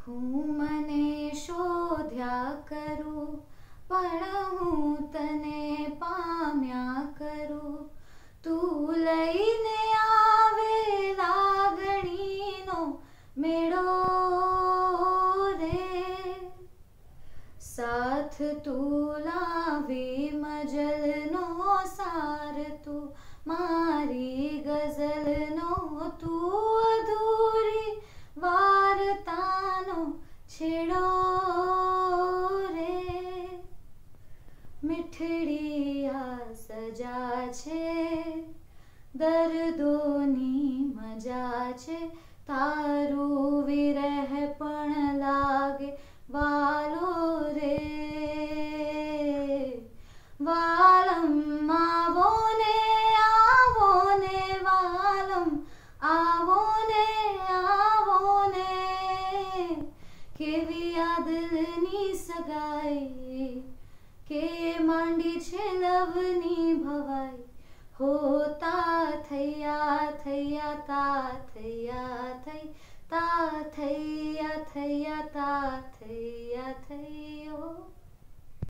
હું મને શોધ્યા કરું પણ હું તને પામ્યા કરું. તું લઈને આવે લાગણીનો મેળો રે. સાથ તું લાવી મજલનો સાર તું મારી ગઝલનો તું અધૂરી વાર્તાનો છેડો રે. મીઠડી આ સજા છે દર્દોની મજા છે. તારું વિરહ પણ લાગે વાલો રે. વાલમ આવો ને વાલમ આવો ને કેવી આ દિલની સગાઈ કે માંડી છે લવની ભવાઈ. હોતા થયા થયા તા થયા થઈ તા થયા થયા તા થયા થઈ.